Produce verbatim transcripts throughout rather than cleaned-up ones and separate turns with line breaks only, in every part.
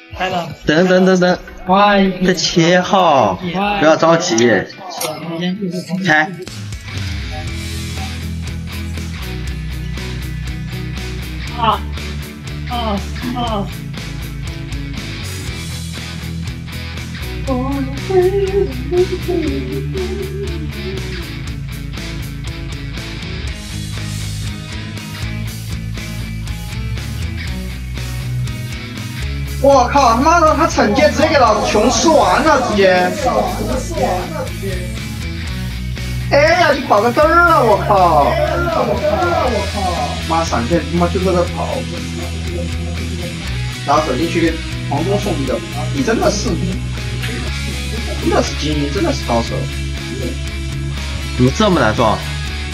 开了。
等等等等，
快，
再切好，不要着急。开。
啊啊啊！
我靠，他妈的，他惩戒直接给老子穷吃完了，直接。哎呀，就跑个嘚儿了，我靠！妈闪现，他妈就在这跑。然后走进去给黄忠送一个，你真的是，真的是精英，真的是高手。
怎么这么难撞？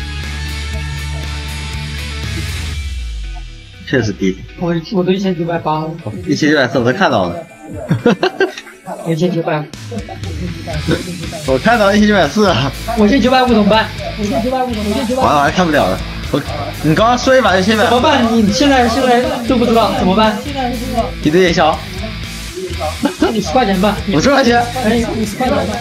确实低。
我我都一千九百八了。
一千九百四我都看到了。
一千九百。
我看到一千九百四。
我一千九百五怎么办？我一千九百五怎么办？
完了，我还看不了了。我，你刚刚说一把一千九百。
怎么办？你现在现在都不知道怎么办？
你的夜宵。
五十块钱吧。
五十块钱。
可以，五十块钱吧。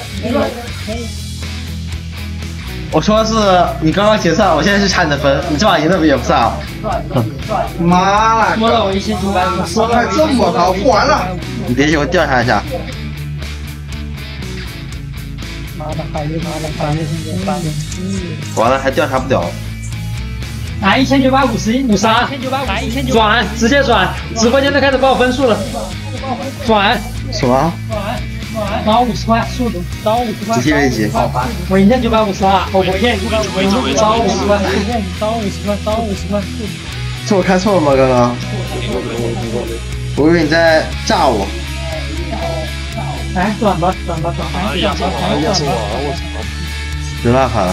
我说是你刚刚结算，我现在是查你的分，你这把赢的也不算啊。
妈了，
说了我一千九百五，
说还这么高，不玩了。
你别给我调查一下。
妈的，还有妈的，还有现在八点四。
完了还调查不了。
来一千九百五十五十二，转直接转，直播间都开始报分数了，转
什么？
转五十块，速度找五十块，
直接累积。
我一千九百五十二，我不骗你，找五十块，找五十块，找五十块，
是我看错了吗？刚刚？我以为你在炸我。
来转吧，转吧，转吧，转吧，转吧，
没办法了。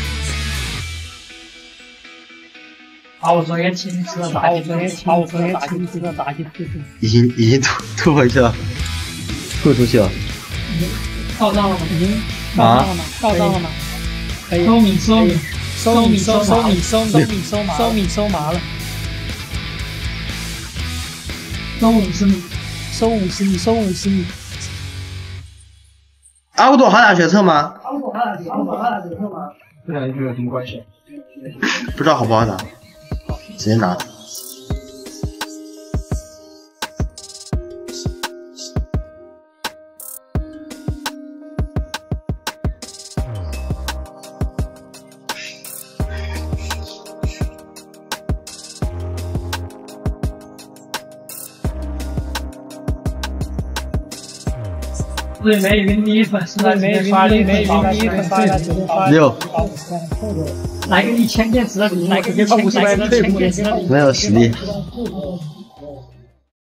把我昨天亲自的打击，把我昨天亲自的打击突出，
已经已经吐吐回去了，吐出去了。
到账了吗？已经
啊？
到账了吗？可以。收米收米收米收收米收收米收麻收米收麻了。收五十米，收五十米，收五十米。
阿武朵还打决策吗？
阿武朵还打决策吗？还打决策吗？
这两句有什么关系？
不知道好不好打，直接拿。
对梅云第一粉丝在梅云发了一粉发了直接发
六。
来个一千件实力，来个一千件退步，
没有实力。